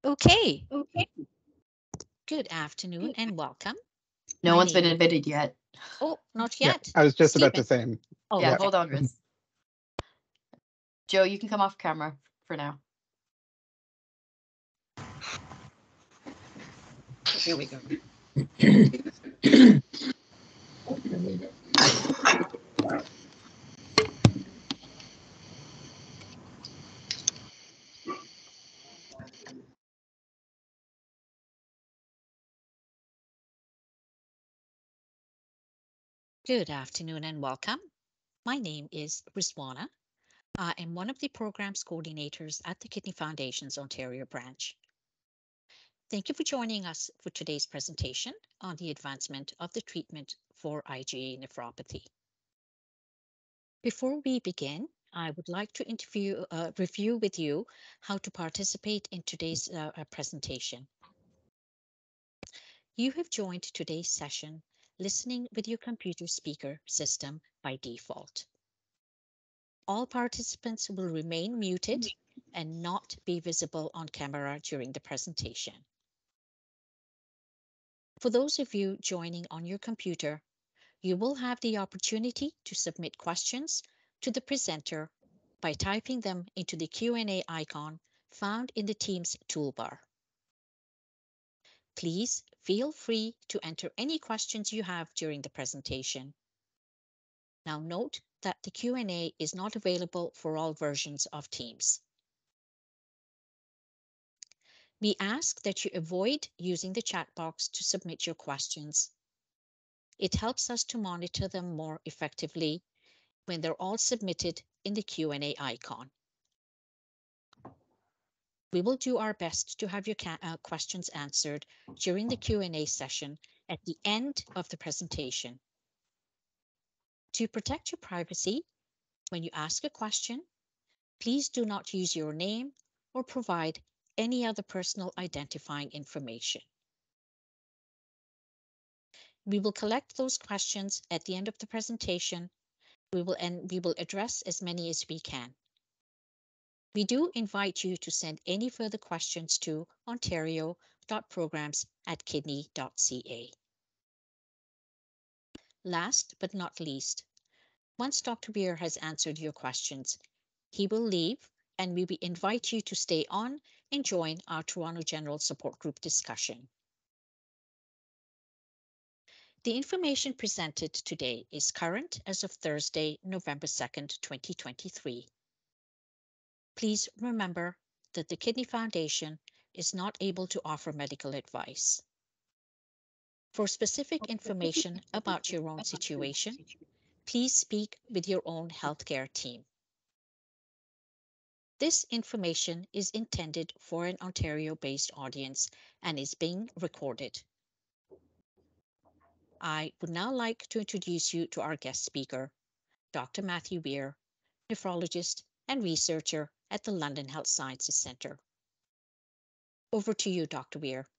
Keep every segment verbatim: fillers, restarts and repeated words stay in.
Okay, Okay. good afternoon and welcome. No My one's been name- admitted yet. Oh, not Yeah, yet. I was just about to Stephen. say. Oh, Yeah, okay. hold on, Riz. Joe, you can come off camera for now. Here we go. Good afternoon and welcome. My name is Rizwana. I am one of the programs coordinators at the Kidney Foundation's Ontario branch. Thank you for joining us for today's presentation on the advancement of the treatment for I G A nephropathy. Before we begin, I would like to interview, uh, review with you how to participate in today's uh, uh, presentation. You have joined today's session listening with your computer speaker system by default. All participants will remain muted and not be visible on camera during the presentation. For those of you joining on your computer, you will have the opportunity to submit questions to the presenter by typing them into the Q and A icon found in the Teams toolbar. Please feel free to enter any questions you have during the presentation. Now note that the Q and A is not available for all versions of Teams. We ask that you avoid using the chat box to submit your questions. It helps us to monitor them more effectively when they're all submitted in the Q and A icon. We will do our best to have your uh, questions answered during the Q and A session at the end of the presentation. To protect your privacy, when you ask a question, please do not use your name or provide any other personal identifying information. We will collect those questions at the end of the presentation. We will, and we will address as many as we can. We do invite you to send any further questions to ontario dot programs at kidney dot c a. Last but not least, once Doctor Weir has answered your questions, he will leave and we will invite you to stay on and join our Toronto General Support Group discussion. The information presented today is current as of Thursday, November second, twenty twenty-three. Please remember that the Kidney Foundation is not able to offer medical advice. For specific information about your own situation, please speak with your own healthcare team. This information is intended for an Ontario-based audience and is being recorded. I would now like to introduce you to our guest speaker, Doctor Matthew Weir, nephrologist and researcher at the London Health Sciences Centre. Over to you, Doctor Weir.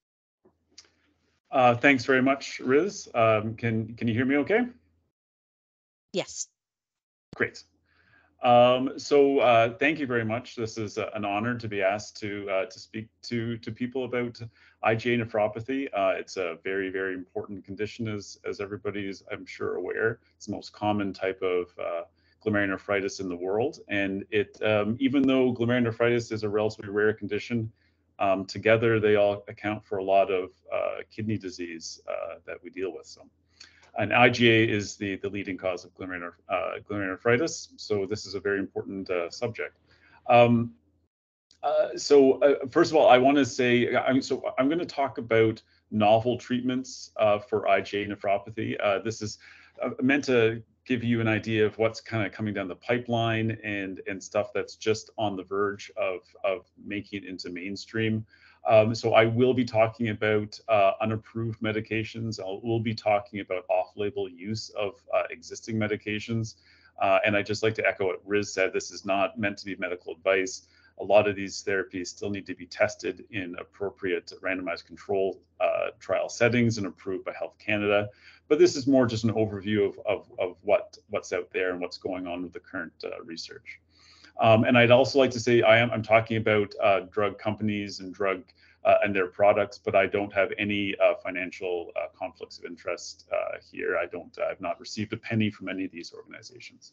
Uh, thanks very much, Riz. Um, can, can you hear me okay? Yes. Great. Um, so uh, thank you very much. This is uh, an honor to be asked to uh, to speak to to people about I G A nephropathy. Uh, it's a very, very important condition, as as everybody is, I'm sure, aware. It's the most common type of uh, glomerulonephritis in the world, and it um, even though glomerulonephritis is a relatively rare condition, um, together they all account for a lot of uh, kidney disease uh, that we deal with. So. And I G A is the, the leading cause of glomerular, uh, glomerulonephritis, so this is a very important uh, subject. Um, uh, so uh, first of all, I want to say, I'm, so I'm going to talk about novel treatments uh, for I G A nephropathy. Uh, this is uh, meant to give you an idea of what's kind of coming down the pipeline and, and stuff that's just on the verge of, of making it into mainstream. Um, so I will be talking about uh, unapproved medications. I will be talking about off-label use of uh, existing medications. Uh, and I just like to echo what Riz said, this is not meant to be medical advice. A lot of these therapies still need to be tested in appropriate randomized control uh, trial settings and approved by Health Canada. But this is more just an overview of, of, of what, what's out there and what's going on with the current uh, research. Um, and I'd also like to say I am I'm talking about uh, drug companies and drug uh, and their products, but I don't have any uh, financial uh, conflicts of interest uh, here. I don't I've not received a penny from any of these organizations.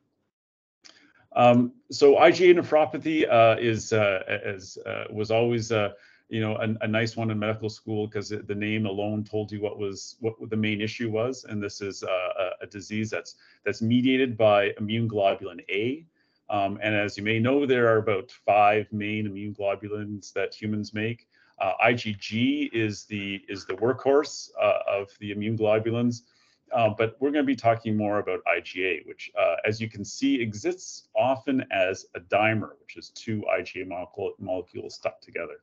Um, so IgA nephropathy uh, is uh, as uh, was always uh, you know a, a nice one in medical school, because the name alone told you what was what the main issue was, and this is uh, a, a disease that's that's mediated by immune globulin A. Um, and as you may know, there are about five main immune globulins that humans make. Uh, IgG is the is the workhorse uh, of the immune globulins. Uh, but we're going to be talking more about IgA, which, uh, as you can see, exists often as a dimer, which is two IgA molecule, molecules stuck together.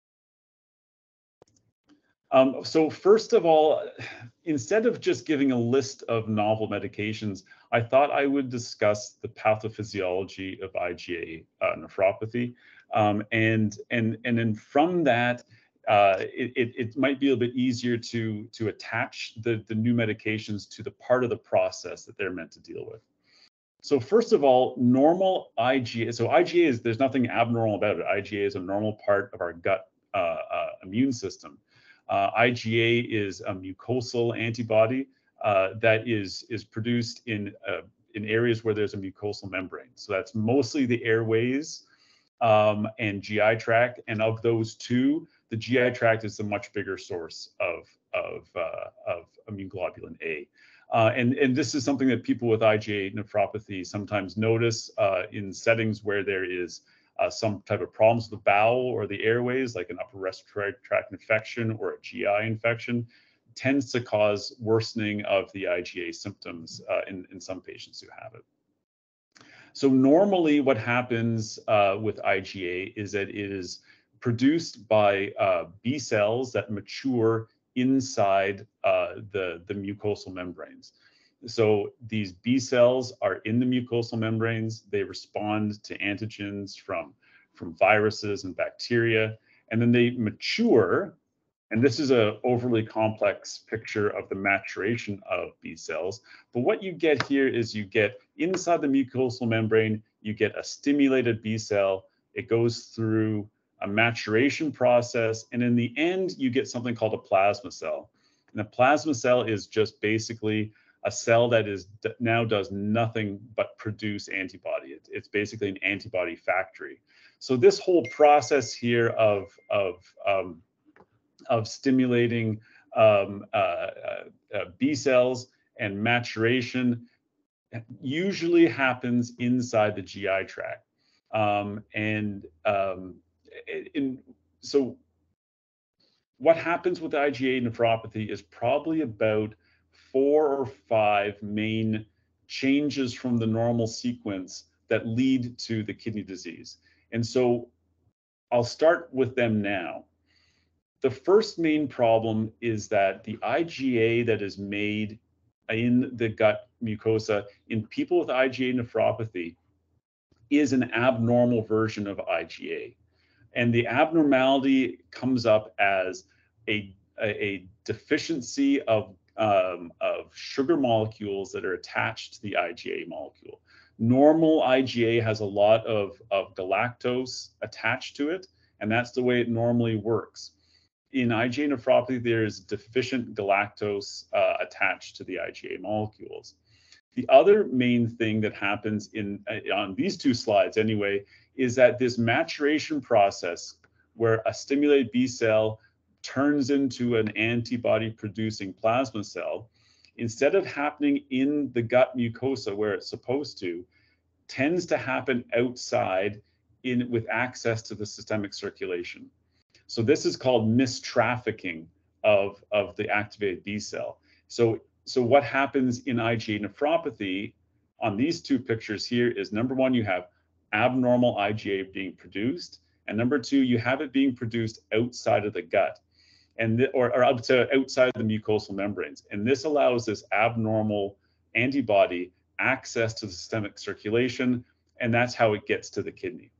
Um, so first of all, instead of just giving a list of novel medications, I thought I would discuss the pathophysiology of IgA uh, nephropathy. Um, and, and, and then from that, uh, it, it, it might be a little bit easier to, to attach the, the new medications to the part of the process that they're meant to deal with. So first of all, normal IgA, so IgA is, there's nothing abnormal about it. IgA is a normal part of our gut uh, uh, immune system. Uh, IgA is a mucosal antibody uh, that is, is produced in, uh, in areas where there's a mucosal membrane. So that's mostly the airways um, and G I tract. And of those two, the G I tract is the much bigger source of, of, uh, of immune globulin A. Uh, and, and this is something that people with IgA nephropathy sometimes notice uh, in settings where there is uh, some type of problems with the bowel or the airways, like an upper respiratory tract infection or a G I infection, tends to cause worsening of the IgA symptoms uh, in, in some patients who have it. So normally what happens uh, with IgA is that it is produced by uh, B cells that mature inside uh, the, the mucosal membranes. So these B cells are in the mucosal membranes. They respond to antigens from, from viruses and bacteria, and then they mature. And this is an overly complex picture of the maturation of B cells. But what you get here is you get inside the mucosal membrane, you get a stimulated B cell. It goes through a maturation process. And in the end, you get something called a plasma cell. And a plasma cell is just basically a cell that is now does nothing but produce antibody. It, it's basically an antibody factory. So this whole process here of, of um, of stimulating um, uh, uh, uh, B cells and maturation usually happens inside the G I tract. Um, and um, in, so what happens with IgA nephropathy is probably about four or five main changes from the normal sequence that lead to the kidney disease. And so I'll start with them now. The first main problem is that the IgA that is made in the gut mucosa in people with IgA nephropathy is an abnormal version of IgA. And the abnormality comes up as a, a, a deficiency of, um, of sugar molecules that are attached to the IgA molecule. Normal IgA has a lot of, of galactose attached to it, and that's the way it normally works. In IgA nephropathy, there's deficient galactose uh, attached to the IgA molecules. The other main thing that happens in uh, on these two slides anyway is that this maturation process where a stimulated B cell turns into an antibody producing plasma cell, instead of happening in the gut mucosa where it's supposed to, tends to happen outside in with access to the systemic circulation. So this is called mistrafficking of, of the activated B cell. So, so what happens in IgA nephropathy on these two pictures here is, number one, you have abnormal IgA being produced, and number two, you have it being produced outside of the gut, and the, or, or outside of the mucosal membranes. And this allows this abnormal antibody access to the systemic circulation, and that's how it gets to the kidney.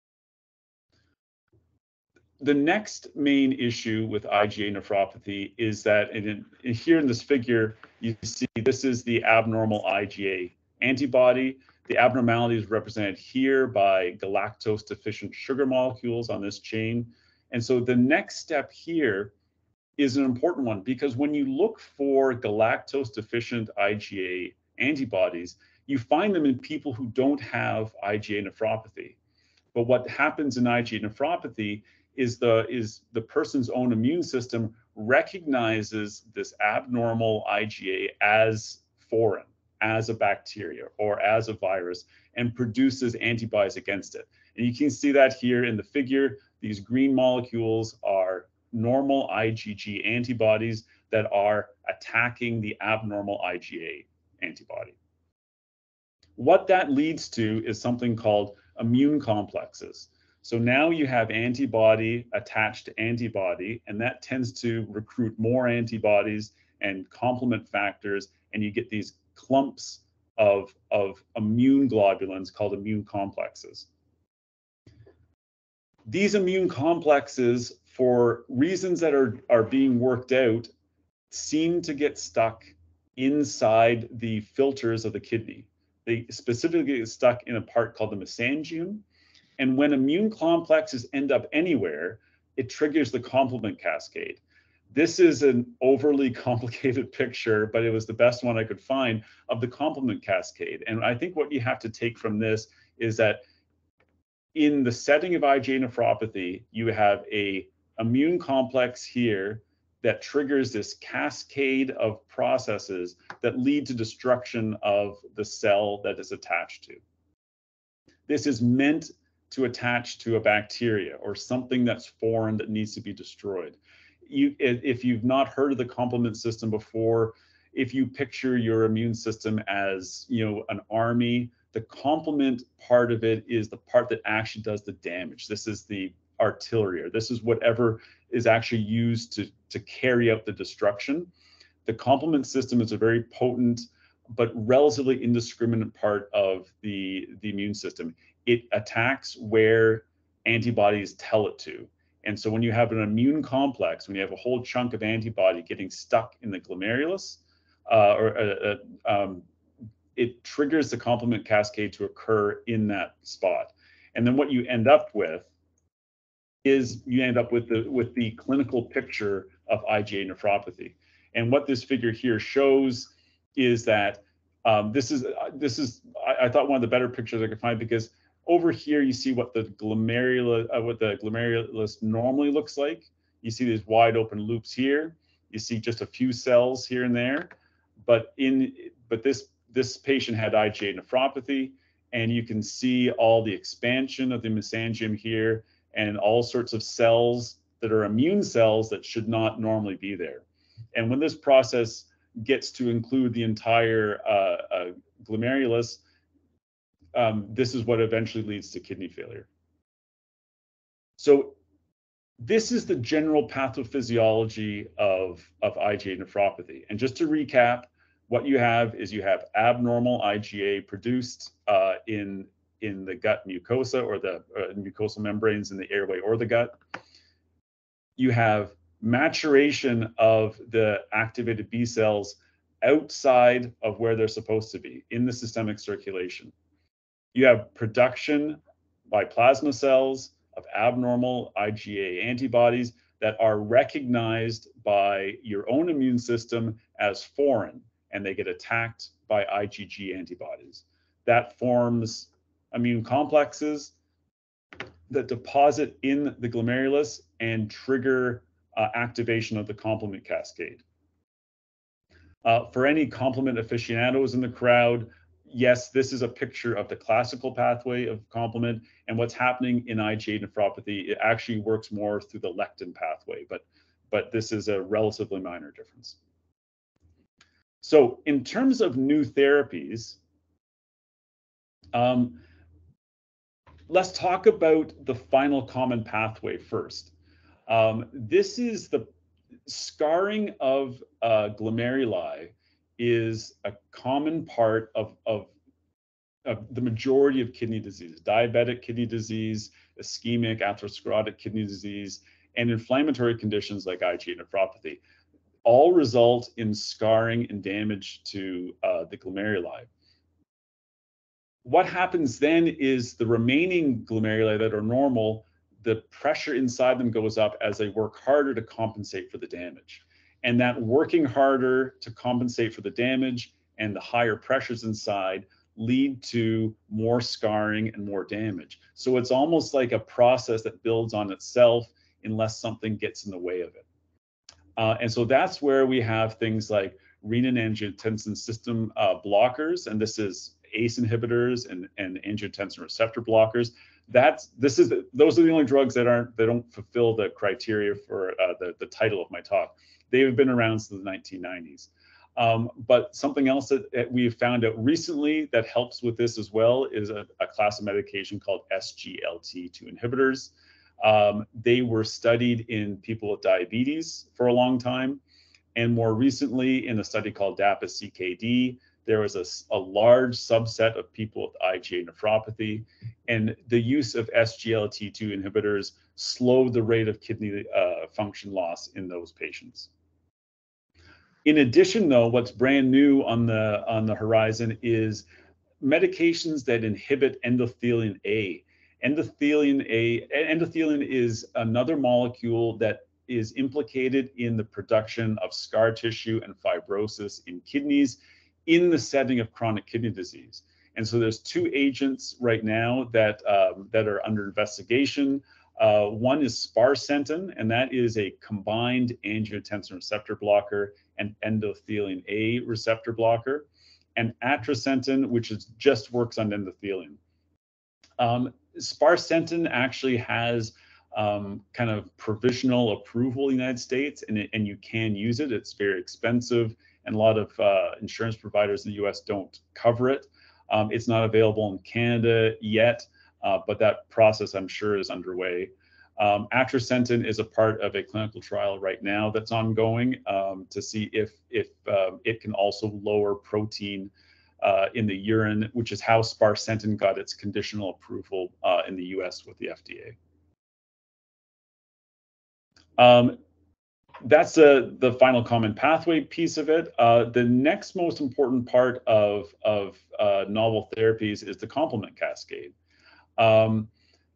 The next main issue with IgA nephropathy is that, and here in this figure, you see this is the abnormal IgA antibody. The abnormality is represented here by galactose-deficient sugar molecules on this chain. And so the next step here is an important one, because when you look for galactose-deficient I G A antibodies, you find them in people who don't have I G A nephropathy. But what happens in I G A nephropathy is the, is the person's own immune system recognizes this abnormal I G A as foreign, as a bacteria or as a virus, and produces antibodies against it. And you can see that here in the figure. These green molecules are normal I G G antibodies that are attacking the abnormal I G A antibody. What that leads to is something called immune complexes. So now you have antibody attached to antibody, and that tends to recruit more antibodies and complement factors, and you get these clumps of, of immune globulins called immune complexes. These immune complexes, for reasons that are, are being worked out, seem to get stuck inside the filters of the kidney. They specifically get stuck in a part called the mesangium. And when immune complexes end up anywhere, it triggers the complement cascade. This is an overly complicated picture, but it was the best one I could find of the complement cascade. And I think what you have to take from this is that in the setting of I G A nephropathy, you have a immune complex here that triggers this cascade of processes that lead to destruction of the cell that is attached to. This is meant to attach to a bacteria or something that's foreign that needs to be destroyed. You, if you've not heard of the complement system before, if you picture your immune system as, you know, an army, the complement part of it is the part that actually does the damage. This is the artillery, or this is whatever is actually used to, to carry out the destruction. The complement system is a very potent but relatively indiscriminate part of the, the immune system. It attacks where antibodies tell it to. And so when you have an immune complex, when you have a whole chunk of antibody getting stuck in the glomerulus, uh, or uh, uh, um, it triggers the complement cascade to occur in that spot. And then what you end up with is you end up with the, with the clinical picture of I G A nephropathy. And what this figure here shows is that um, this is, uh, this is I, I thought one of the better pictures I could find, because over here you see what the glomerulus, uh, what the glomerulus normally looks like. You see these wide open loops here. You see just a few cells here and there. But in but this this patient had I G A nephropathy, and you can see all the expansion of the mesangium here and all sorts of cells that are immune cells that should not normally be there. And when this process gets to include the entire uh, uh, glomerulus, um, this is what eventually leads to kidney failure. So this is the general pathophysiology of, of I G A nephropathy. And just to recap, what you have is you have abnormal I G A produced uh, in, in the gut mucosa, or the uh, mucosal membranes in the airway or the gut. You have maturation of the activated B cells outside of where they're supposed to be, in the systemic circulation. You have production by plasma cells of abnormal I G A antibodies that are recognized by your own immune system as foreign, and they get attacked by I G G antibodies. That forms immune complexes that deposit in the glomerulus and trigger uh, activation of the complement cascade. Uh, for any complement aficionados in the crowd, yes, this is a picture of the classical pathway of complement, and what's happening in I G A nephropathy, it actually works more through the lectin pathway, but, but this is a relatively minor difference. So in terms of new therapies, um, let's talk about the final common pathway first. Um, this is the scarring of uh, glomeruli is a common part of, of, of the majority of kidney disease: diabetic kidney disease, ischemic atherosclerotic kidney disease, and inflammatory conditions like I G A nephropathy. All result in scarring and damage to uh, the glomeruli. what happens then is the remaining glomeruli that are normal, the pressure inside them goes up as they work harder to compensate for the damage. And that working harder to compensate for the damage and the higher pressures inside lead to more scarring and more damage. So it's almost like a process that builds on itself unless something gets in the way of it. Uh, and so that's where we have things like renin-angiotensin system uh, blockers, and this is A C E inhibitors and, and angiotensin receptor blockers. That's this is those are the only drugs that aren't that don't fulfill the criteria for uh, the the title of my talk. They've been around since the nineteen nineties. Um, but something else that, that we've found out recently that helps with this as well is a, a class of medication called S G L T two inhibitors. Um, they were studied in people with diabetes for a long time. And more recently, in a study called DAPA C K D, there was a, a large subset of people with I G A nephropathy. And the use of S G L T two inhibitors slowed the rate of kidney uh, function loss in those patients. In addition, though, what's brand new on the, on the horizon is medications that inhibit endothelin A. Endothelin A, endothelin is another molecule that is implicated in the production of scar tissue and fibrosis in kidneys in the setting of chronic kidney disease. And so there's two agents right now that um, that are under investigation. Uh, one is sparsentan, and that is a combined angiotensin receptor blocker and endothelin A receptor blocker, and atrasentan, which is just works on endothelin. Um, sparsentan actually has um, kind of provisional approval in the United States, and, it, and you can use it. It's very expensive, and a lot of uh, insurance providers in the U S don't cover it. Um, it's not available in Canada yet, uh, but that process, I'm sure, is underway. Um, atrasentan is a part of a clinical trial right now that's ongoing um, to see if, if um, it can also lower protein uh, in the urine, which is how sparsentan got its conditional approval uh, in the U S with the F D A. Um, that's uh, the final common pathway piece of it. Uh, the next most important part of, of uh, novel therapies is the complement cascade. Um,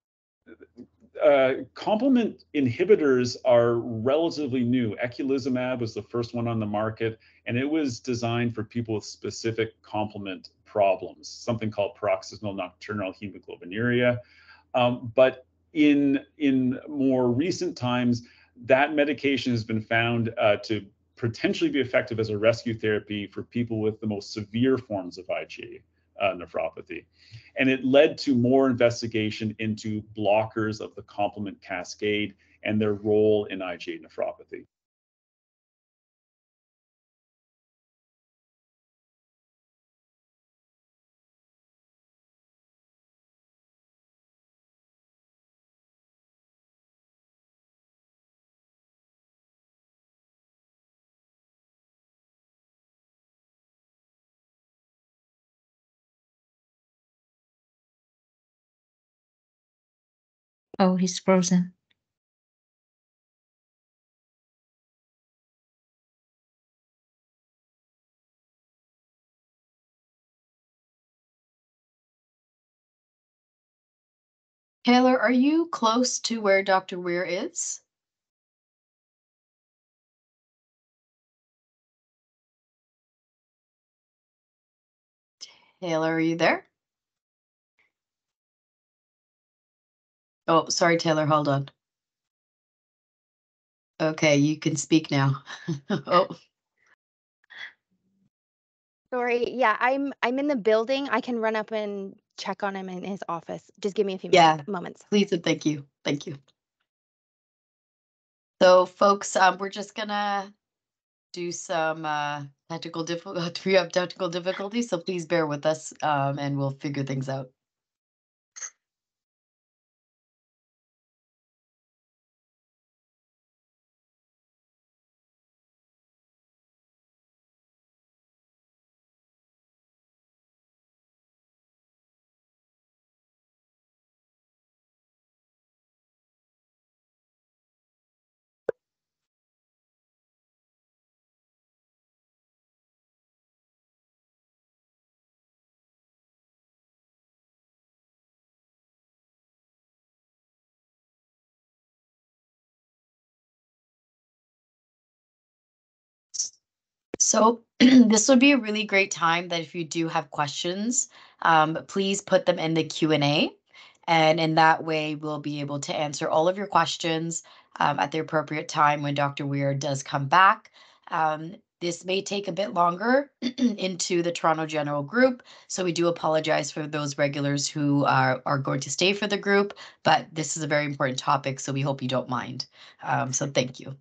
Uh, complement inhibitors are relatively new. Eculizumab was the first one on the market, and it was designed for people with specific complement problems, something called paroxysmal nocturnal hemoglobinuria. Um, but in, in more recent times, that medication has been found uh, to potentially be effective as a rescue therapy for people with the most severe forms of I G A. Uh, nephropathy. And it led to more investigation into blockers of the complement cascade and their role in I G A nephropathy. Oh, he's frozen. Taylor, are you close to where Doctor Weir is? Taylor, are you there? Oh, sorry, Taylor, hold on. Okay, you can speak now. Oh, Sorry, yeah, I'm I'm in the building. I can run up and check on him in his office. Just give me a few yeah, minutes, moments. please and thank you. Thank you. So folks, um, we're just gonna do some uh, technical difficulty. We have technical difficulties, so please bear with us, um, and we'll figure things out. So this would be a really great time that if you do have questions, um, please put them in the Q and A. And in that way, we'll be able to answer all of your questions um, at the appropriate time when Doctor Weir does come back. Um, this may take a bit longer into the Toronto General Group, so we do apologize for those regulars who are, are going to stay for the group, but this is a very important topic, so we hope you don't mind. Um, so thank you.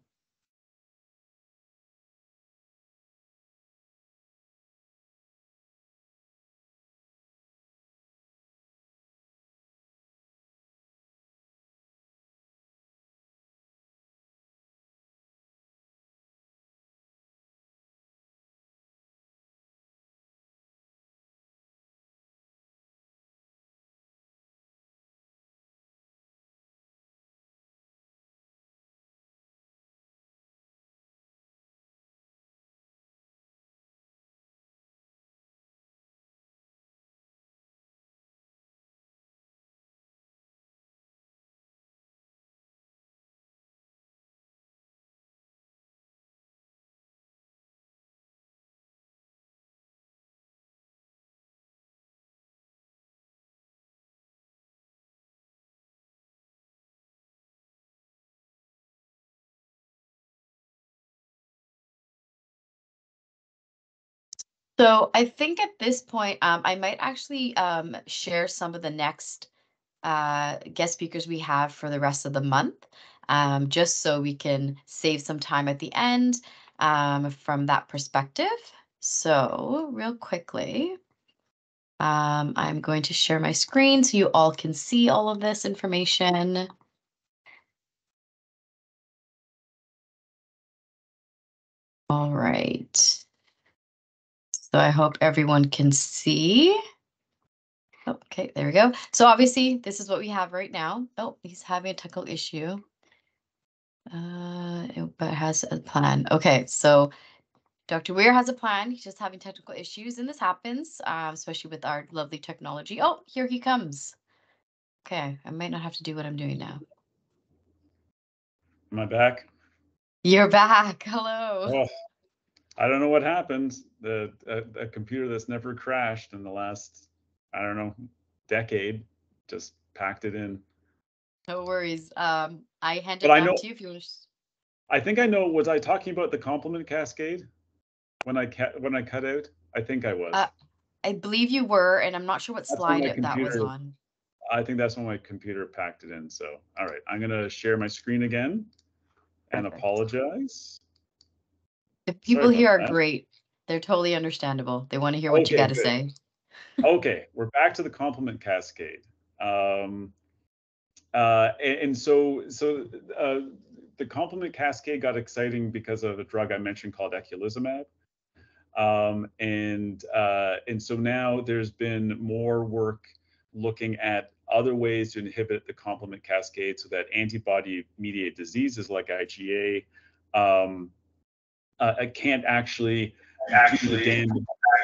So I think at this point, um, I might actually um, share some of the next uh, guest speakers we have for the rest of the month, um, just so we can save some time at the end um, from that perspective. So real quickly, um, I'm going to share my screen so you all can see all of this information. All right. So I hope everyone can see. Okay, there we go. So obviously, this is what we have right now. Oh, he's having a technical issue. Uh, it, but has a plan. Okay, so Doctor Weir has a plan. He's just having technical issues, and this happens, um, especially with our lovely technology. Oh, here he comes. Okay, I might not have to do what I'm doing now. Am I back? You're back. Hello. Oh, I don't know what happened. The a, a computer that's never crashed in the last, I don't know, decade just packed it in. No worries. Um, I hand it But I down know, to you if you want to. I think I know. Was I talking about the complement cascade when I cut when I cut out? I think I was. Uh, I believe you were, and I'm not sure what That's when my slide that was computer. on. I think that's when my computer packed it in. So, all right, I'm gonna share my screen again and Perfect. apologize. The Sorry people about here are that. great. They're totally understandable. They want to hear what you Okay, got to good. say. Okay, we're back to the complement cascade. Um, uh, and, and so, so uh, the complement cascade got exciting because of a drug I mentioned called eculizumab. Um, and uh, and so now there's been more work looking at other ways to inhibit the complement cascade so that antibody-mediated diseases like I G A um, uh, can't actually do the damage.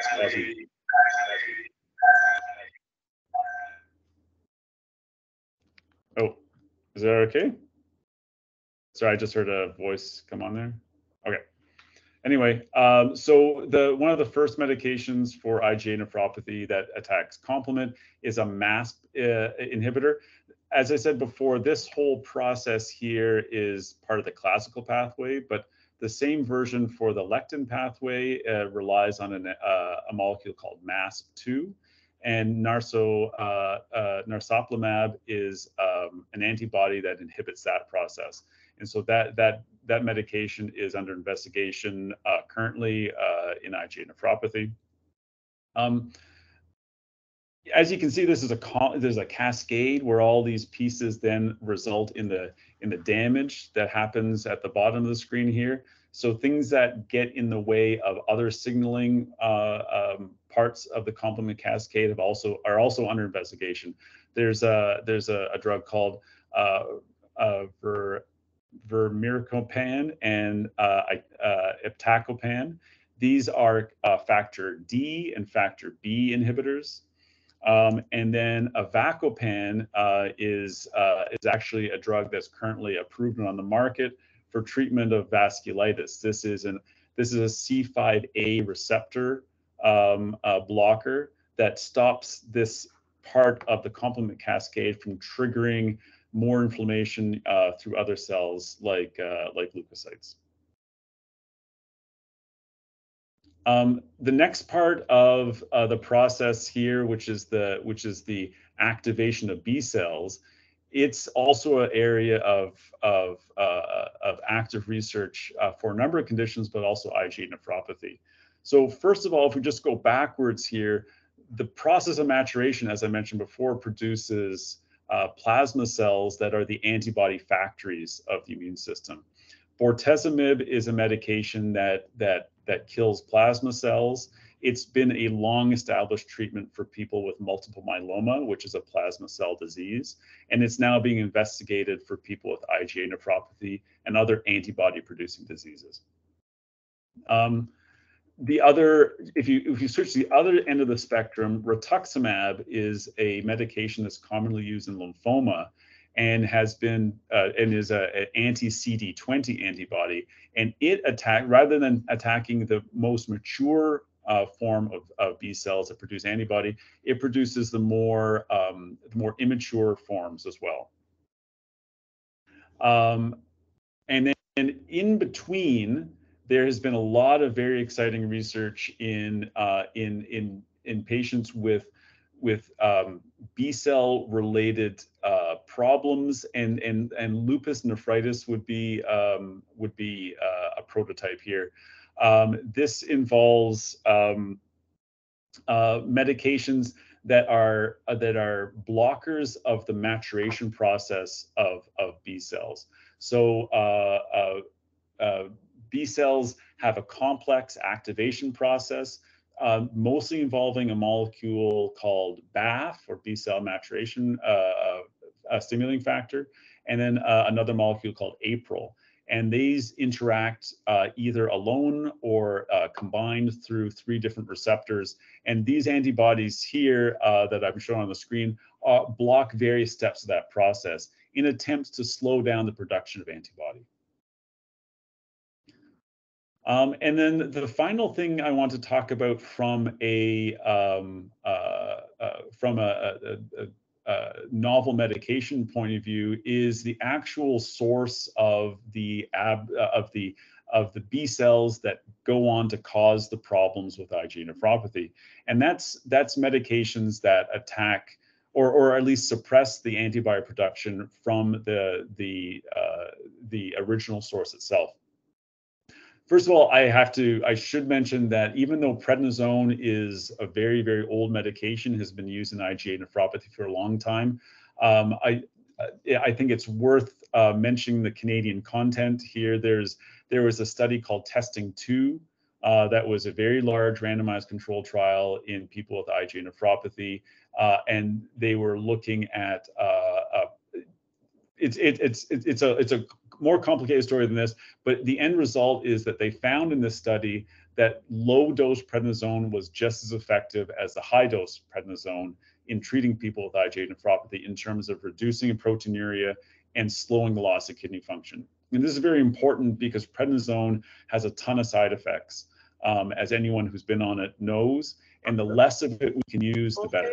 Oh, is that okay? Sorry, I just heard a voice come on there. Okay. Anyway, um, so the one of the first medications for I G A nephropathy that attacks complement is a MASP uh, inhibitor. As I said before, this whole process here is part of the classical pathway, but the same version for the lectin pathway uh, relies on an, uh, a molecule called MASP two. And narso, uh, uh, narsoplimab is um, an antibody that inhibits that process. And so that that that medication is under investigation uh, currently uh, in I G A nephropathy. Um, as you can see, this is a there's a cascade where all these pieces then result in the in the damage that happens at the bottom of the screen here. So things that get in the way of other signaling uh, um, parts of the complement cascade have also are also under investigation. There's a there's a, a drug called uh, uh, ver, vermircopan and uh, uh, iptacopan. These are uh, factor D and factor B inhibitors. Um, and then avacopan uh, is uh, is actually a drug that's currently approved and on the market for treatment of vasculitis. This is an This is a C five A receptor um, uh, blocker that stops this part of the complement cascade from triggering more inflammation uh, through other cells like uh, like leukocytes. Um, the next part of uh, the process here, which is the which is the activation of B cells, it's also an area of of uh, of active research uh, for a number of conditions, but also IgA nephropathy. So first of all, if we just go backwards here, the process of maturation, as I mentioned before, produces uh, plasma cells that are the antibody factories of the immune system. Bortezomib is a medication that that that kills plasma cells. It's been a long established treatment for people with multiple myeloma, which is a plasma cell disease, and it's now being investigated for people with IgA nephropathy and other antibody producing diseases. Um, the other, if you if you switch to the other end of the spectrum, rituximab is a medication that's commonly used in lymphoma, and has been uh, and is a, a anti C D twenty antibody, and it attack rather than attacking the most mature uh, form of, of B cells that produce antibody, it produces the more um, the more immature forms as well. Um, and then in between, there has been a lot of very exciting research in uh, in in in patients with with um, B cell related uh, problems, and and and lupus nephritis would be um, would be uh, a prototype here. Um, this involves um, uh, medications that are uh, that are blockers of the maturation process of of B cells. So uh, uh, uh, B cells have a complex activation process, uh, mostly involving a molecule called B A F, or B cell maturation uh, uh, stimulating factor, and then uh, another molecule called APRIL. And these interact uh, either alone or uh, combined through three different receptors. And these antibodies here uh, that I'm showing on the screen uh, block various steps of that process in attempts to slow down the production of antibody. Um, and then the final thing I want to talk about from a um, uh, uh, from a, a, a, a novel medication point of view is the actual source of the ab uh, of the of the B cells that go on to cause the problems with IgA nephropathy, and that's that's medications that attack or or at least suppress the antibody production from the the uh, the original source itself. First of all, I have to, I should mention that even though prednisone is a very, very old medication, has been used in IgA nephropathy for a long time, um, I, I think it's worth uh, mentioning the Canadian content here. There's, there was a study called Testing two uh, that was a very large randomized control trial in people with IgA nephropathy, uh, and they were looking at uh, uh, it's it, it's it's a it's a more complicated story than this, but the end result is that they found in this study that low dose prednisone was just as effective as the high dose prednisone in treating people with IgA nephropathy in terms of reducing proteinuria and slowing the loss of kidney function. And this is very important because prednisone has a ton of side effects, um, as anyone who's been on it knows, and the less of it we can use, the better.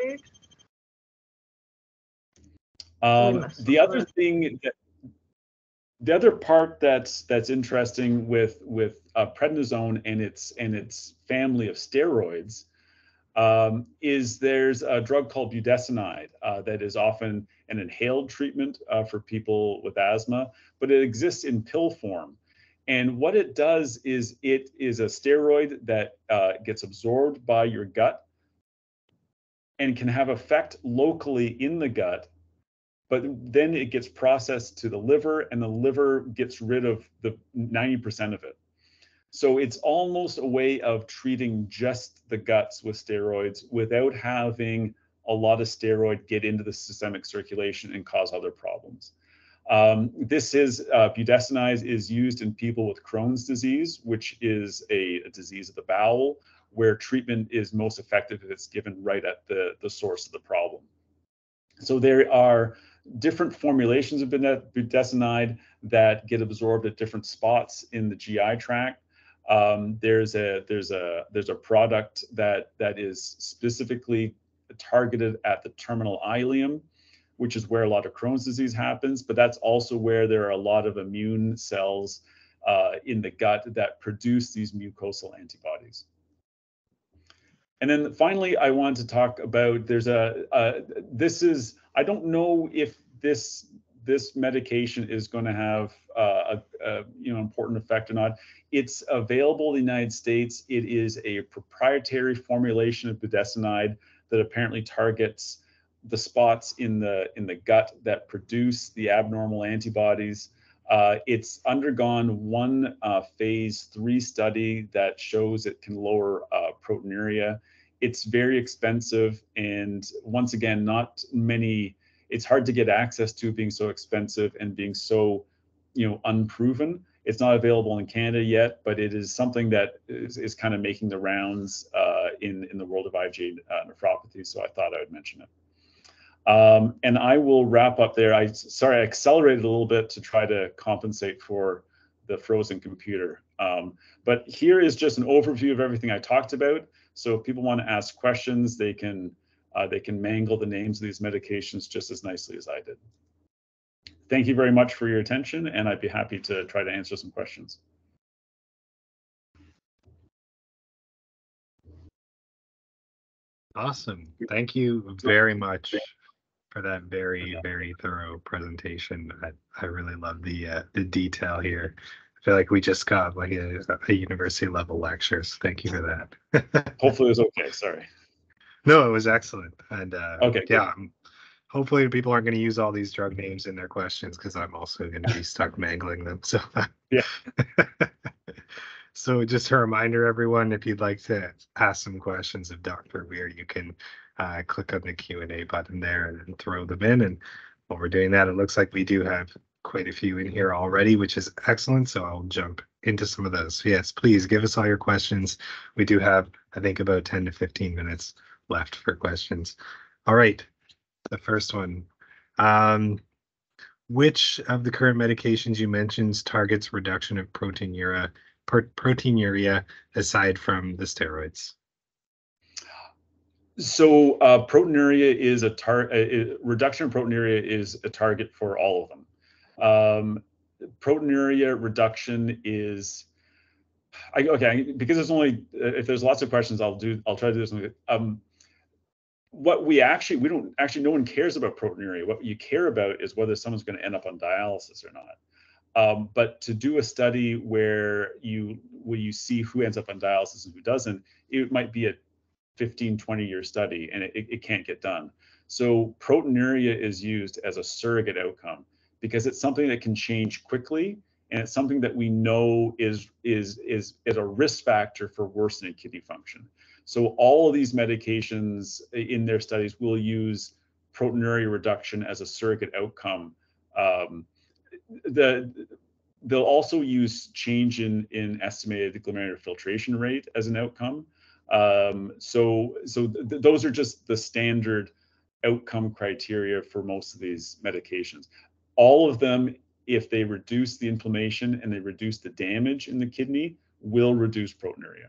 Um, the other thing that The other part that's that's interesting with with uh, prednisone and its and its family of steroids um, is there's a drug called budesonide uh, that is often an inhaled treatment uh, for people with asthma, but it exists in pill form. And what it does is it is a steroid that uh, gets absorbed by your gut and can have effect locally in the gut, but then it gets processed to the liver, and the liver gets rid of the ninety percent of it. So it's almost a way of treating just the guts with steroids without having a lot of steroid get into the systemic circulation and cause other problems. Um, this is uh, budesonide is used in people with Crohn's disease, which is a, a disease of the bowel, where treatment is most effective if it's given right at the, the source of the problem. So there are different formulations of budesonide that get absorbed at different spots in the G I tract. Um, there's a there's a there's a product that that is specifically targeted at the terminal ileum, which is where a lot of Crohn's disease happens, but that's also where there are a lot of immune cells uh, in the gut that produce these mucosal antibodies. And then finally, I want to talk about, there's a, uh, this is, I don't know if this this medication is going to have uh, a, a you know important effect or not. It's available in the United States. It is a proprietary formulation of budesonide that apparently targets the spots in the in the gut that produce the abnormal antibodies. Uh, it's undergone one uh, phase three study that shows it can lower uh, proteinuria. It's very expensive, and once again, not many. It's hard to get access to, being so expensive and being so, you know, unproven. It's not available in Canada yet, but it is something that is, is kind of making the rounds uh, in in the world of IgA uh, nephropathy. So I thought I would mention it. Um, and I will wrap up there. I sorry, I accelerated a little bit to try to compensate for the frozen computer. Um, but here is just an overview of everything I talked about. So if people want to ask questions, they can uh, they can mangle the names of these medications just as nicely as I did. Thank you very much for your attention, and I'd be happy to try to answer some questions. Awesome. Thank you very much for that very, very thorough presentation. I, I really love the uh, the detail here. I feel like we just got like a, a university level lecture, so thank you for that. Hopefully it was okay, sorry. No, it was excellent. And uh, okay, yeah, um, hopefully people aren't going to use all these drug names in their questions, because I'm also going to be stuck mangling them. So yeah. So just a reminder, everyone, if you'd like to ask some questions of Doctor Weir, you can uh, click on the Q and A button there and then throw them in. And while we're doing that, it looks like we do have quite a few in here already, which is excellent. So I'll jump into some of those. Yes, please give us all your questions. We do have, I think, about ten to fifteen minutes left for questions. All right, the first one. Um, which of the current medications you mentioned targets reduction of proteinuria, proteinuria aside from the steroids? So uh, proteinuria is a target. Reduction of proteinuria is a target for all of them. Um, proteinuria reduction is, I, okay, because there's only, if there's lots of questions, I'll do, I'll try to do something. Um, what we actually, we don't actually, no one cares about proteinuria. What you care about is whether someone's going to end up on dialysis or not. Um, but to do a study where you where you see who ends up on dialysis and who doesn't, it might be a fifteen, twenty year study, and it, it can't get done. So proteinuria is used as a surrogate outcome because it's something that can change quickly, and it's something that we know is is is is a risk factor for worsening kidney function. So all of these medications in their studies will use proteinuria reduction as a surrogate outcome. Um, the they'll also use change in in estimated glomerular filtration rate as an outcome. Um, so so th those are just the standard outcome criteria for most of these medications. All of them, if they reduce the inflammation and they reduce the damage in the kidney, will reduce proteinuria.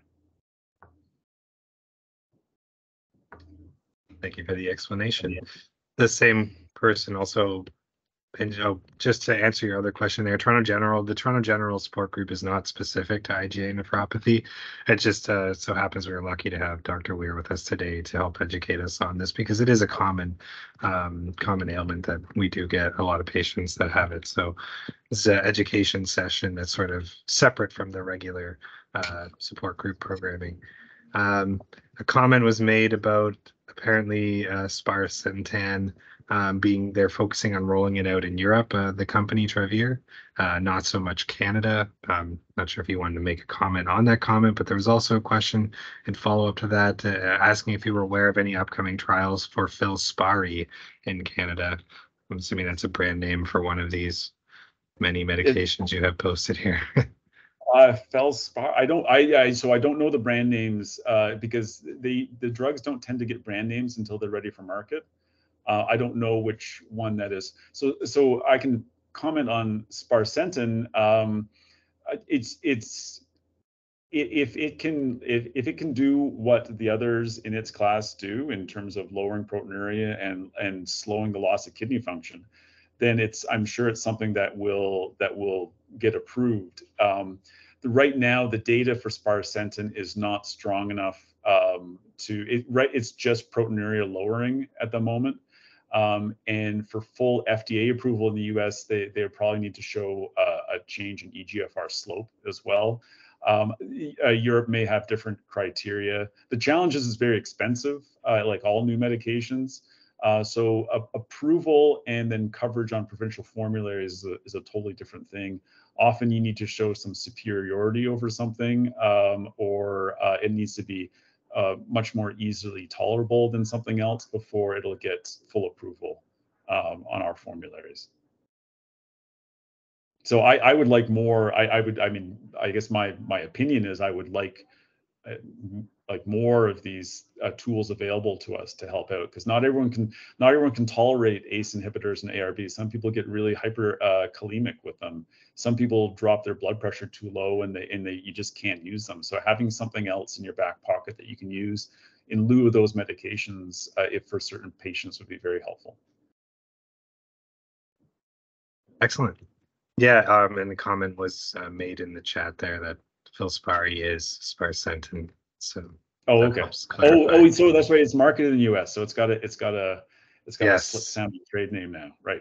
Thank you for the explanation. The same person also, and oh, just to answer your other question there, Toronto General, the Toronto General Support Group is not specific to IgA nephropathy. It just uh, so happens we we're lucky to have Doctor Weir with us today to help educate us on this, because it is a common um, common ailment that we do get a lot of patients that have it. So it's an education session that's sort of separate from the regular uh, support group programming. Um, a comment was made about apparently uh, sparsentan um, being they're focusing on rolling it out in Europe, uh, the company Travere, uh, not so much Canada. Um, not sure if you wanted to make a comment on that comment, but there was also a question in follow up to that uh, asking if you were aware of any upcoming trials for Filspari in Canada. I'm assuming that's a brand name for one of these many medications it, you have posted here. Uh, Felspar, I don't, I, I, so I don't know the brand names uh, because the the drugs don't tend to get brand names until they're ready for market. Uh, I don't know which one that is. So, so I can comment on sparsentan. Um, it's it's if it can if, if it can do what the others in its class do in terms of lowering proteinuria and and slowing the loss of kidney function, then it's I'm sure it's something that will that will get approved. Um, the, right now, the data for sparsentan is not strong enough um, to it. Right, it's just proteinuria lowering at the moment. Um, and for full F D A approval in the U S, they they probably need to show uh, a change in E G F R slope as well. Um, uh, Europe may have different criteria. The challenge is it's very expensive, uh, like all new medications. Uh, so uh, approval and then coverage on provincial formularies is a, is a totally different thing. Often you need to show some superiority over something, um, or uh, it needs to be uh, much more easily tolerable than something else before it'll get full approval um, on our formularies. So I, I would like more. I, I would. I mean, I guess my my opinion is I would like uh, like more of these uh, tools available to us to help out, because not everyone can not everyone can tolerate A C E inhibitors and A R Bs. Some people get really hyper uh, kalemic with them. Some people drop their blood pressure too low and they and they you just can't use them. So having something else in your back pocket that you can use in lieu of those medications, uh, if for certain patients, would be very helpful. Excellent. Yeah, um, and the comment was uh, made in the chat there that Filspari is sparsentan. So Oh, that okay. helps Oh, clarify. oh, so that's right. It's marketed in the U S, so it's got a, it's got a, it's got Yes. a slick sounding trade name now, right?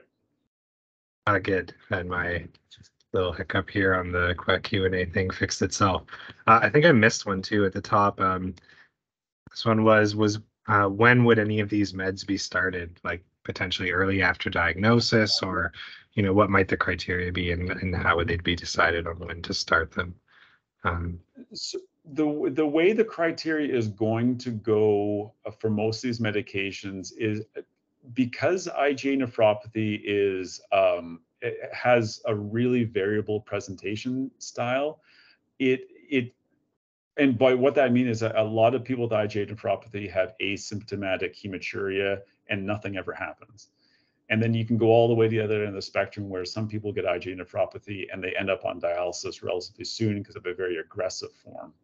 Uh, good. And my little hiccup here on the Q and A thing fixed itself. Uh, I think I missed one too at the top. Um, this one was was uh, when would any of these meds be started? Like potentially early after diagnosis, or you know, what might the criteria be, and, and how would they be decided on when to start them? Um, So the the way the criteria is going to go for most of these medications is because I G A nephropathy is um, it has a really variable presentation style. It it and by what that means is that a lot of people with I G A nephropathy have asymptomatic hematuria and nothing ever happens. And then you can go all the way to the other end of the spectrum where some people get I G A nephropathy and they end up on dialysis relatively soon because of a very aggressive form.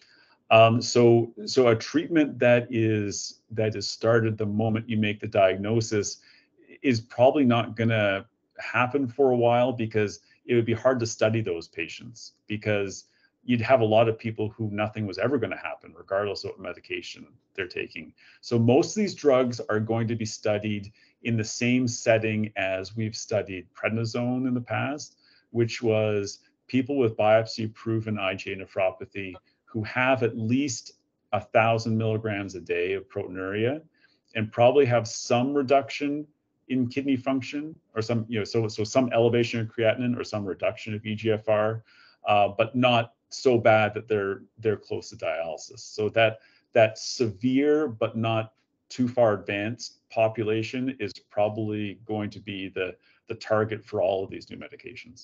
Um, so, so a treatment that is that is started the moment you make the diagnosis is probably not going to happen for a while, because it would be hard to study those patients, because you'd have a lot of people who nothing was ever going to happen regardless of what medication they're taking. So most of these drugs are going to be studied in the same setting as we've studied prednisone in the past, which was people with biopsy proven I G A nephropathy who have at least a thousand milligrams a day of proteinuria and probably have some reduction in kidney function, or some, you know, so so some elevation of creatinine or some reduction of E G F R, uh, but not so bad that they're they're close to dialysis. So that that severe but not too far advanced population is probably going to be the the target for all of these new medications.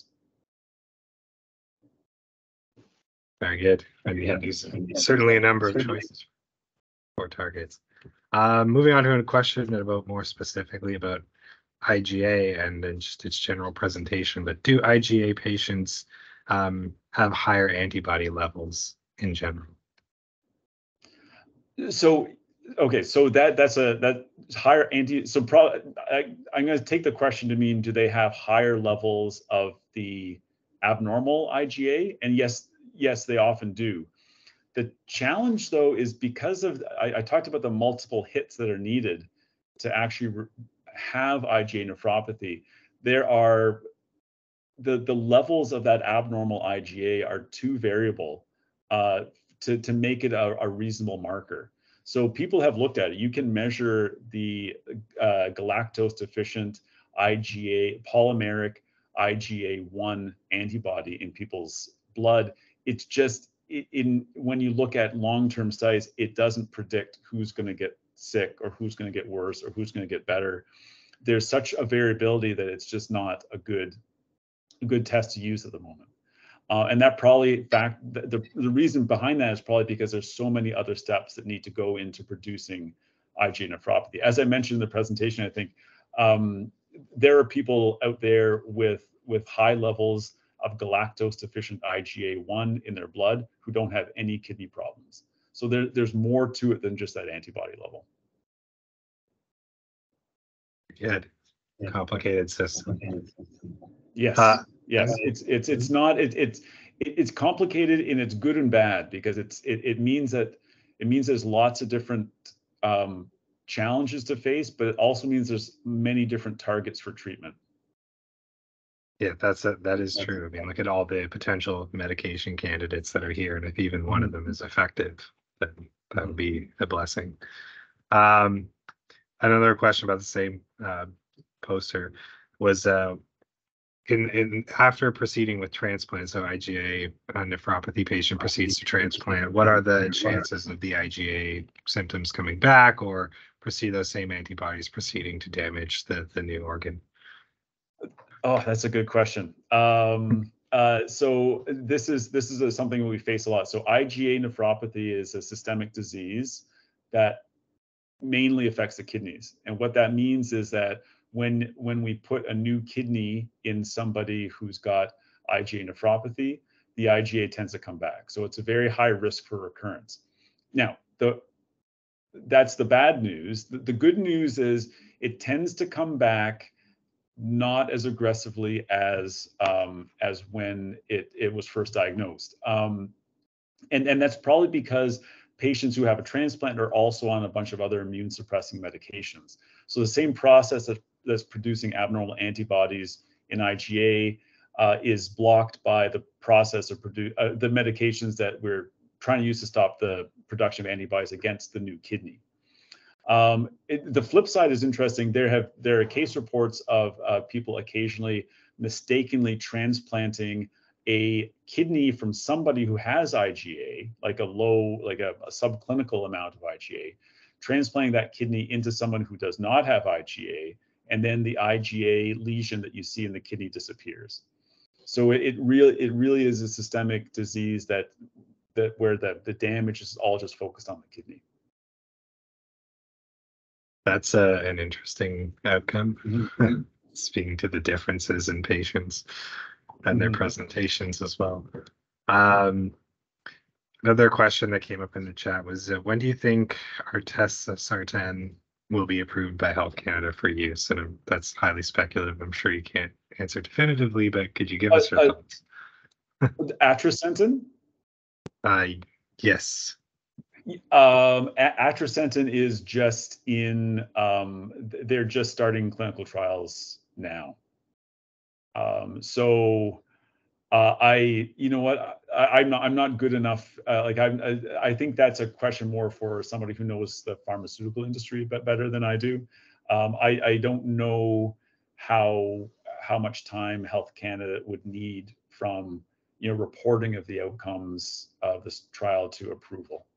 Very good. And yeah, there's certainly a number of choices for targets. Uh, moving on to a question about more specifically about I G A and then just its general presentation. But do I G A patients um, have higher antibody levels in general? So, okay, so that that's a that higher anti. So probably I, I'm going to take the question to mean, do they have higher levels of the abnormal I G A? And yes, yes, they often do. The challenge, though, is because of I, I talked about the multiple hits that are needed to actually re- have I G A nephropathy. There are the the levels of that abnormal I G A are too variable uh, to to make it a, a reasonable marker. So people have looked at it. You can measure the uh, galactose deficient I G A polymeric I G A one antibody in people's blood. It's just in when you look at long-term studies, it doesn't predict who's going to get sick or who's going to get worse or who's going to get better. There's such a variability that it's just not a good a good test to use at the moment. Uh, and that probably, in fact, the, the, the reason behind that is probably because there's so many other steps that need to go into producing I G A nephropathy. As I mentioned in the presentation, I think um, there are people out there with, with high levels of galactose deficient I G A one in their blood who don't have any kidney problems. So there, there's more to it than just that antibody level. Good. Complicated system. Yes. Uh, yes. It's it's it's not it, it's it's complicated and it's good and bad because it's it, it means that it means there's lots of different um, challenges to face, but it also means there's many different targets for treatment. Yeah, that's a, that is true. I mean, look at all the potential medication candidates that are here, and if even one of them is effective, then that would be a blessing. Um, another question about the same uh, poster was uh, in in after proceeding with transplant, so I G A a nephropathy patient proceeds to transplant. What are the chances of the I G A symptoms coming back, or proceed those same antibodies proceeding to damage the the new organ? Oh, that's a good question. Um, uh, so this is this is a, something we face a lot. So I G A nephropathy is a systemic disease that mainly affects the kidneys, and what that means is that when when we put a new kidney in somebody who's got I G A nephropathy, the I G A tends to come back. So it's a very high risk for recurrence. Now, the that's the bad news. The, the good news is it tends to come back not as aggressively as um, as when it it was first diagnosed, um, and and that's probably because patients who have a transplant are also on a bunch of other immune suppressing medications. So the same process that, that's producing abnormal antibodies in I G A uh, is blocked by the process of produce uh, the medications that we're trying to use to stop the production of antibodies against the new kidney. Um, it, the flip side is interesting. There have there are case reports of uh, people occasionally mistakenly transplanting a kidney from somebody who has I G A, like a low, like a, a subclinical amount of I G A, transplanting that kidney into someone who does not have I G A, and then the I G A lesion that you see in the kidney disappears. So it, it really it really is a systemic disease that that where the the damage is all just focused on the kidney. That's uh, an interesting outcome. Mm-hmm. Speaking to the differences in patients and their Mm-hmm. presentations as well. Um, another question that came up in the chat was, uh, when do you think our tests of Sartan will be approved by Health Canada for use? And um, that's highly speculative. I'm sure you can't answer definitively, but could you give Uh, us your uh, thoughts? Atrasentan? Uh, yes. Um, atrasentan is just in, um, they're just starting clinical trials now. Um, so uh, I, you know what, I, I'm not, I'm not good enough. Uh, like I'm, I, I think that's a question more for somebody who knows the pharmaceutical industry but better than I do. Um, I, I don't know how how much time Health Canada would need from, you know, reporting of the outcomes of this trial to approval.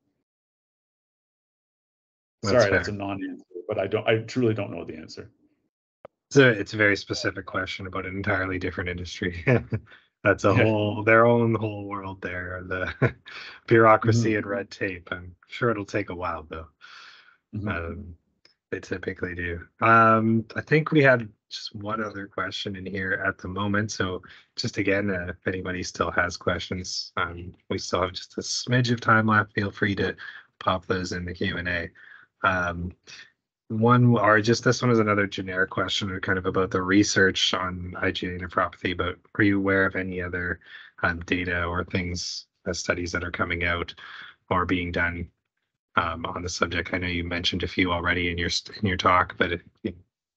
That's Sorry, fair. that's a non-answer, but I don't, I truly don't know the answer. So it's a very specific question about an entirely different industry. That's a Yeah. whole, their own whole world there, the bureaucracy Mhm. and red tape. I'm sure it'll take a while though. Mhm. Um, they typically do. Um, I think we had just one other question in here at the moment. So just again, uh, if anybody still has questions, um, we still have just a smidge of time left. Feel free to pop those in the Q and A. Um, one, or just this one is another generic question, kind of about the research on I G A nephropathy. But are you aware of any other um, data or things, uh, studies that are coming out or being done um, on the subject? I know you mentioned a few already in your in your talk, but it, it,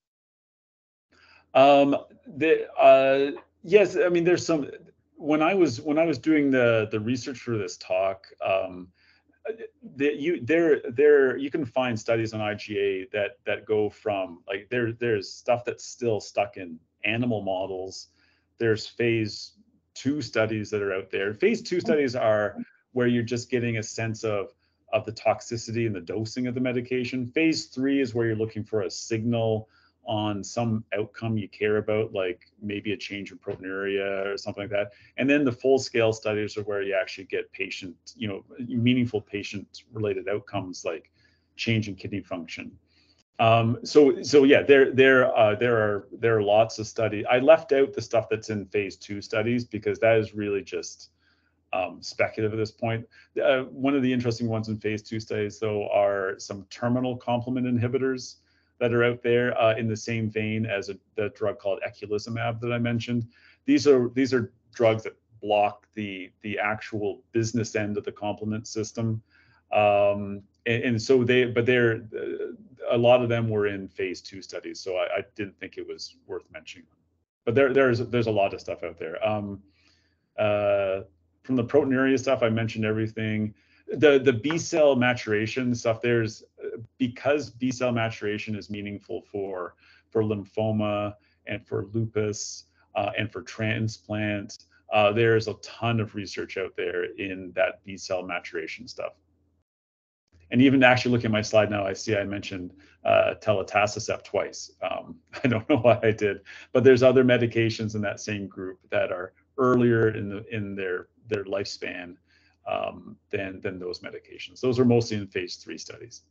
Um, the, uh, yes, I mean, there's some, when I was, when I was doing the, the research for this talk, um, the, you, there, there, you can find studies on I G A that, that go from like, there, there's stuff that's still stuck in animal models. There's phase two studies that are out there. Phase two studies are where you're just getting a sense of, of the toxicity and the dosing of the medication. Phase three is where you're looking for a signal on some outcome you care about, like maybe a change in proteinuria or something like that. And then the full scale studies are where you actually get patient, you know, meaningful patient related outcomes like change in kidney function. Um, so, so yeah, there, there, uh, there are there are lots of studies. I left out the stuff that's in phase two studies because that is really just um, speculative at this point. Uh, one of the interesting ones in phase two studies, though, are some terminal complement inhibitors that are out there uh, in the same vein as a, the drug called eculizumab that I mentioned. These are these are drugs that block the the actual business end of the complement system. Um, and, and so they, but they're, a lot of them were in phase two studies, so I, I didn't think it was worth mentioning. But there, there's there's a lot of stuff out there. Um, uh, from the proteinuria stuff, I mentioned everything. The the B cell maturation stuff, there's because B cell maturation is meaningful for for lymphoma and for lupus uh, and for transplant. Uh, there's a ton of research out there in that B cell maturation stuff. And even actually looking at my slide now, I see I mentioned uh, telitacicept twice. Um, I don't know why I did, but there's other medications in that same group that are earlier in the in their their lifespan um, than than those medications. Those are mostly in phase three studies.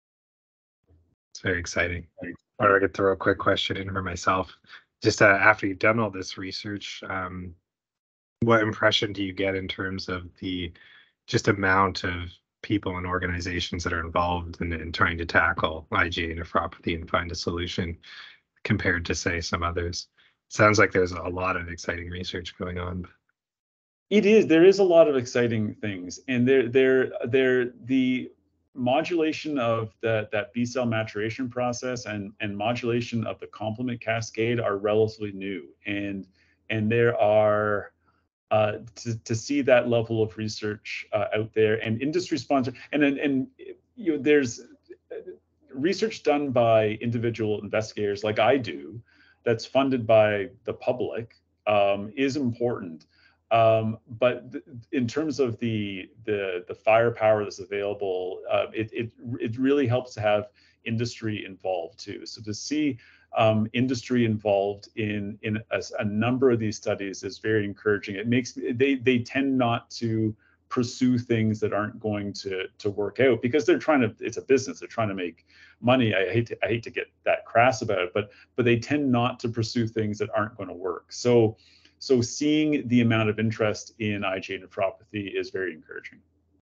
It's very exciting. I could throw a quick question in for myself. Just uh, after you've done all this research, um, what impression do you get in terms of the just amount of people and organizations that are involved in, in trying to tackle I G A nephropathy and find a solution compared to, say, some others? Sounds like there's a lot of exciting research going on. It is. There is a lot of exciting things, and there, there, there. The modulation of that that B cell maturation process and and modulation of the complement cascade are relatively new, and and there are. Uh, to, to see that level of research uh, out there and industry sponsored and and, and you know there's research done by individual investigators like I do that's funded by the public um, is important. Um, but th- in terms of the the the firepower that's available, uh, it it it really helps to have industry involved too. So to see um, industry involved in in a, a number of these studies is very encouraging. It makes they they tend not to pursue things that aren't going to to work out because they're trying to. It's a business. They're trying to make money. I hate to I hate to get that crass about it, but but they tend not to pursue things that aren't going to work. So. So seeing the amount of interest in I G A nephropathy is very encouraging.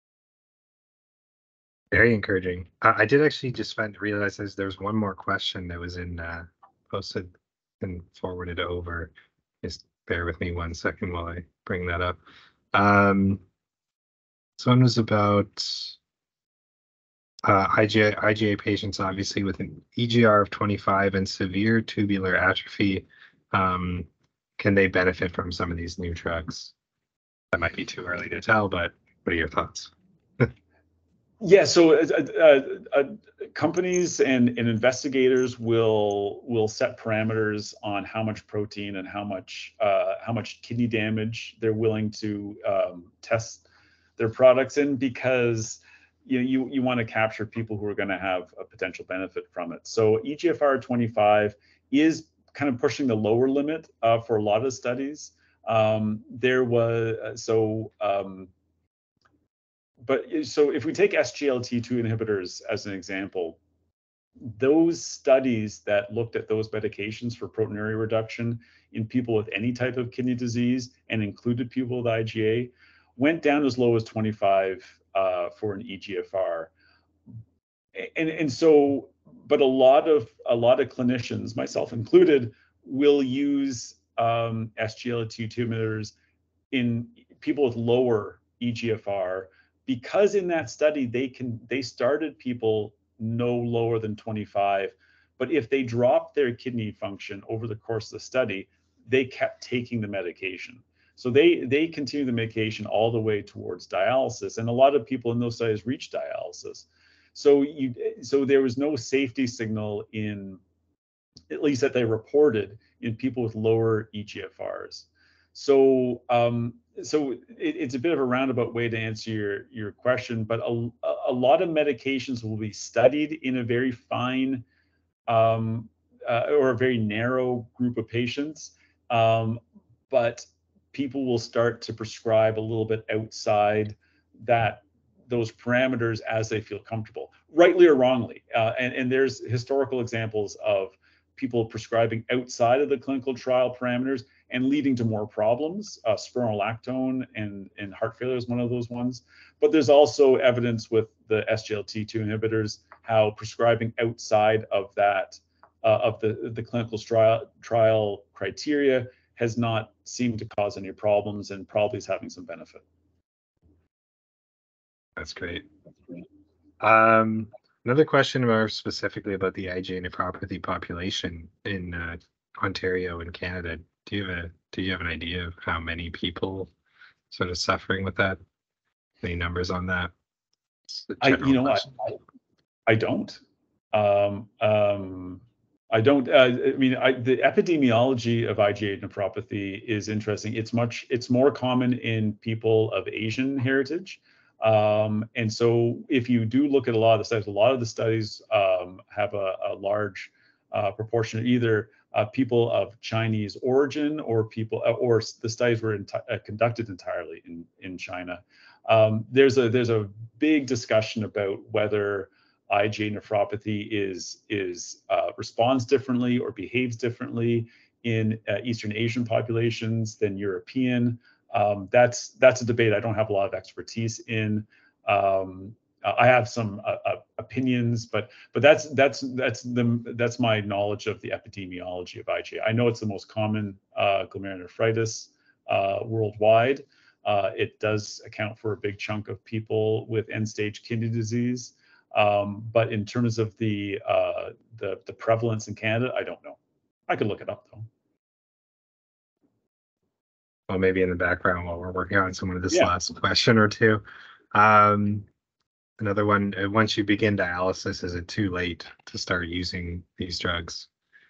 Very encouraging. Uh, I did actually just find realize there's, there's one more question that was in uh, posted and forwarded over. Just bear with me one second while I bring that up. Um, this one was about uh, I G A, I G A patients, obviously with an E G R of twenty-five and severe tubular atrophy. Um, can they benefit from some of these new drugs? That might be too early to tell, but what are your thoughts? Yeah, so uh, uh, uh, companies and, and investigators will will set parameters on how much protein and how much uh, how much kidney damage they're willing to um, test their products in because you know, you you want to capture people who are going to have a potential benefit from it. So E G F R twenty-five is kind of pushing the lower limit uh, for a lot of studies. Um, there was so. Um, But so if we take S G L T two inhibitors as an example, those studies that looked at those medications for proteinuria reduction in people with any type of kidney disease and included people with I G A went down as low as twenty-five uh, for an E G F R. And, and so, but a lot of a lot of clinicians, myself included, will use um, S G L T two inhibitors in people with lower E G F R because in that study they can they started people no lower than twenty-five, but if they dropped their kidney function over the course of the study, they kept taking the medication. So they they continue the medication all the way towards dialysis, and a lot of people in those studies reach dialysis. So you so there was no safety signal in, at least that they reported, in people with lower E G F Rs. So, um, so it, it's a bit of a roundabout way to answer your your question, but a, a lot of medications will be studied in a very fine um, uh, or a very narrow group of patients, um, but people will start to prescribe a little bit outside that those parameters as they feel comfortable, rightly or wrongly. Uh, and, and there's historical examples of people prescribing outside of the clinical trial parameters and leading to more problems. Uh, spironolactone and, and heart failure is one of those ones. But there's also evidence with the S G L T two inhibitors, how prescribing outside of that, uh, of the, the clinical trial, trial criteria has not seemed to cause any problems and probably is having some benefit. That's great. Um, another question more specifically about the I G A nephropathy population in uh, Ontario and Canada. Do you have a do you have an idea of how many people sort of suffering with that? Any numbers on that? I you know I, I I don't. Um, um, I don't. Uh, I mean, I, the epidemiology of I G A nephropathy is interesting. It's much. It's more common in people of Asian heritage. Um, and so if you do look at a lot of the studies, a lot of the studies um, have a, a large uh, proportion of either uh, people of Chinese origin or people, uh, or the studies were enti uh, conducted entirely in, in China. Um, there's a there's a big discussion about whether I G A nephropathy is is uh, responds differently or behaves differently in uh, Eastern Asian populations than European. Um, that's that's a debate I don't have a lot of expertise in. Um, I have some uh, uh, opinions, but but that's that's that's the that's my knowledge of the epidemiology of I G A. I know it's the most common uh, glomerulonephritis uh, worldwide. Uh, it does account for a big chunk of people with end-stage kidney disease, um, but in terms of the, uh, the the prevalence in Canada, I don't know. I could look it up though. Well, maybe in the background while we're working on someone of this Yeah. last question or two. Um, another one, uh, once you begin dialysis, is it too late to start using these drugs?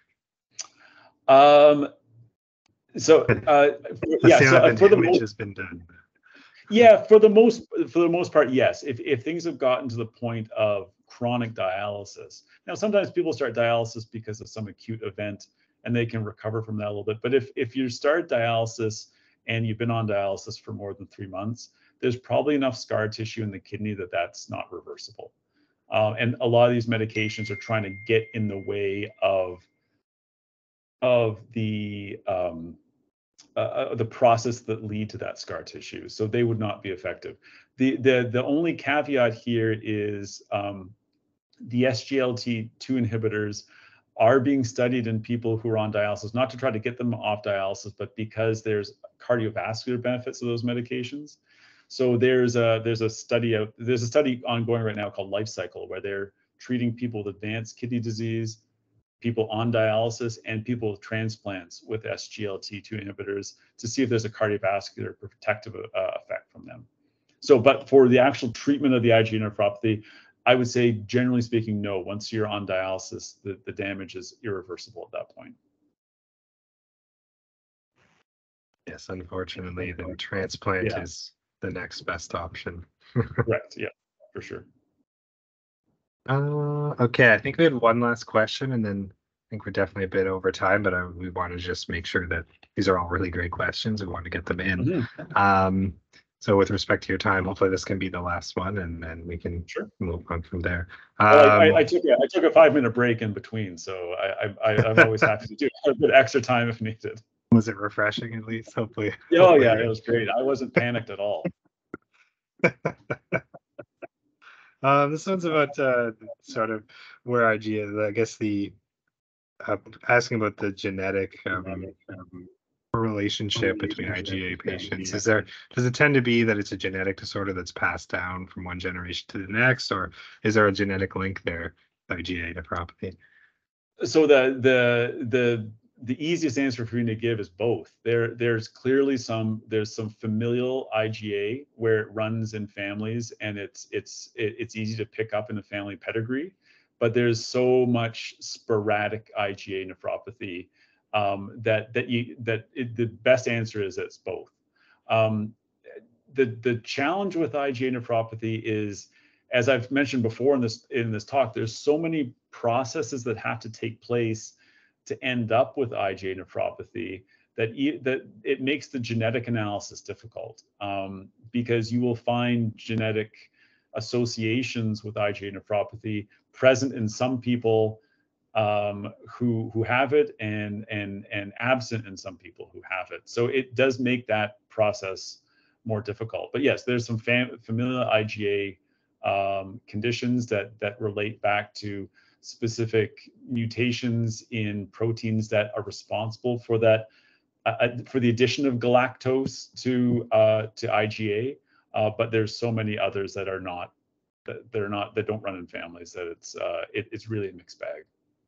Um, so, uh, yeah, so uh, for the damage most, has been done. yeah, for the most, for the most part, yes. If, if things have gotten to the point of chronic dialysis, now sometimes people start dialysis because of some acute event and they can recover from that a little bit. But if, if you start dialysis and you've been on dialysis for more than three months, there's probably enough scar tissue in the kidney that that's not reversible. Uh, and a lot of these medications are trying to get in the way of, of the, um, uh, the process that lead to that scar tissue. So they would not be effective. The, the, the only caveat here is um, the S G L T two inhibitors are being studied in people who are on dialysis, not to try to get them off dialysis, but because there's cardiovascular benefits of those medications. So there's a there's a study out there's a study ongoing right now called Life Cycle, where they're treating people with advanced kidney disease, people on dialysis, and people with transplants with S G L T two inhibitors to see if there's a cardiovascular protective uh, effect from them. So, but for the actual treatment of the I G A nephropathy, I would say, generally speaking, no. Once you're on dialysis, the, the damage is irreversible at that point. Yes, unfortunately, the transplant Yeah. is the next best option. Correct. Yeah, for sure. Uh, okay, I think we had one last question, and then I think we're definitely a bit over time, but I, we want to just make sure that these are all really great questions. We want to get them in. Mm-hmm. Um, so with respect to your time, hopefully this can be the last one, and then we can sure. move on from there. Um, well, I, I, I took a, I took a five minute break in between, so I, I, I'm always happy to do a bit extra time if needed. Was it refreshing at least? Hopefully. Oh hopefully yeah, it was great. I wasn't panicked at all. Uh, this one's about uh, sort of where I G A, I guess the uh, asking about the genetic um, relationship between I G A patients. Is there, does it tend to be that it's a genetic disorder that's passed down from one generation to the next, or is there a genetic link there, I G A nephropathy? So the the the the easiest answer for me to give is both. There there's clearly some there's some familial I G A where it runs in families, and it's it's it's easy to pick up in the family pedigree, but there's so much sporadic I G A nephropathy um, that that you that it, the best answer is that it's both. Um, the the challenge with I G A nephropathy is, as I've mentioned before in this in this talk, there's so many processes that have to take place to end up with I G A nephropathy that e that it makes the genetic analysis difficult, um, because you will find genetic associations with I G A nephropathy present in some people um, who who have it, and and and absent in some people who have it. So it does make that process more difficult. But yes, there's some fam familial I G A um, conditions that that relate back to specific mutations in proteins that are responsible for that, uh, for the addition of galactose to uh, to I G A. Uh, but there's so many others that are not, that they're not, that don't run in families, that it's uh, it, it's really a mixed bag.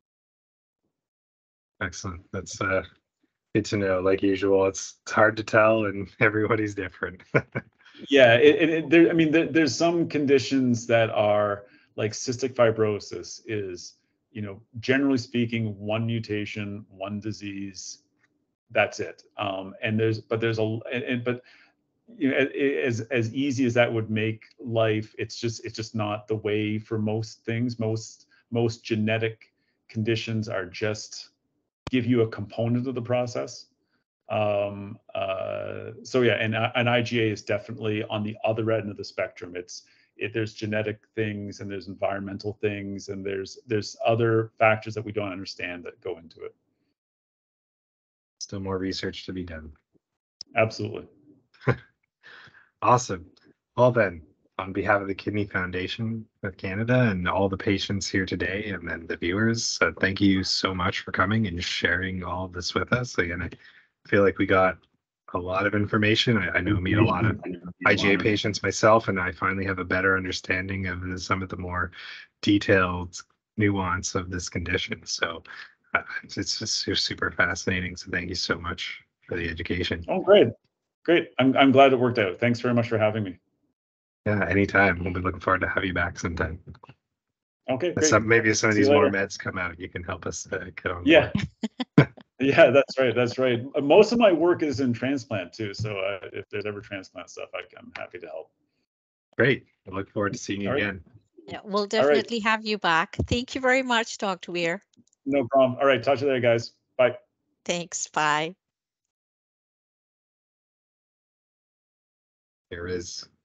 Excellent. That's uh, good to know. Like usual, it's, it's hard to tell, and everybody's different. Yeah, it, it, it, there, I mean, there, there's some conditions that are like cystic fibrosis is, you know, generally speaking, one mutation, one disease, that's it. Um, and there's, but there's a, and, and but you know, as as easy as that would make life, it's just it's just not the way for most things. Most most genetic conditions are just give you a component of the process. Um, uh, so yeah, and an I G A is definitely on the other end of the spectrum. It's it, there's genetic things, and there's environmental things, and there's there's other factors that we don't understand that go into it. Still more research to be done. Absolutely. Awesome. Well then, on behalf of the Kidney Foundation of Canada and all the patients here today, and then the viewers, uh, thank you so much for coming and sharing all of this with us. Again, I feel like we got a lot of information. I, I know I meet a lot of I G A patients myself, and I finally have a better understanding of the, some of the more detailed nuance of this condition. So uh, it's, it's just super fascinating. So thank you so much for the education. Oh, great. Great. I'm, I'm glad it worked out. Thanks very much for having me. Yeah, anytime. We'll be looking forward to have you back sometime. Okay, great. Some, maybe some of See you these more later. meds come out, you can help us uh, get on Yeah. board. Yeah, that's right. That's right. Uh, Most of my work is in transplant too. So uh, if there's ever transplant stuff, I, I'm happy to help. Great. I look forward to seeing you All right. again. Yeah, we'll All right. definitely have you back. Thank you very much, Doctor Weir. No problem. All right. Talk to you later, guys. Bye. Thanks. Bye. There is